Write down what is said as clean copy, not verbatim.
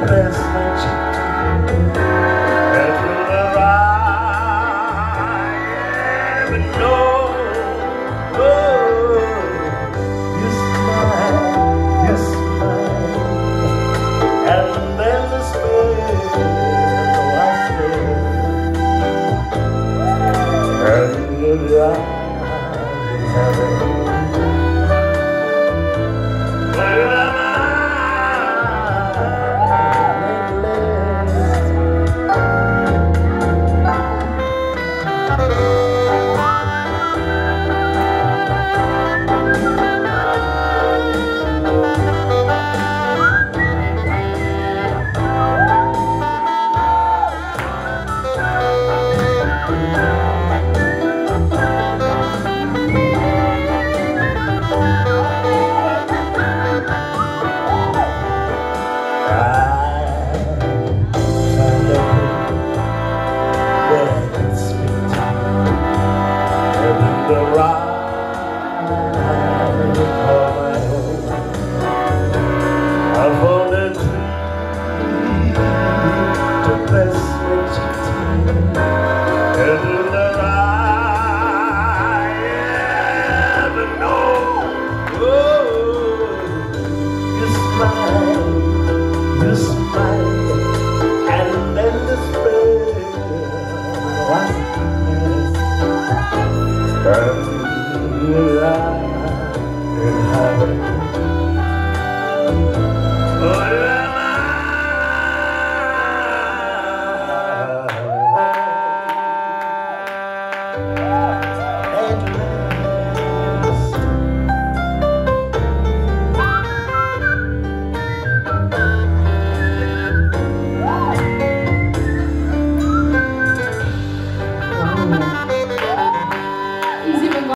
press my cheek and through the ride, but no, oh, you smile, and then the spell was there, and you the ride for my home. I found a tree to press my cheek and in the ride, but no, oh, you smile, and then the spell was and you lie in heaven. Oh, la, la.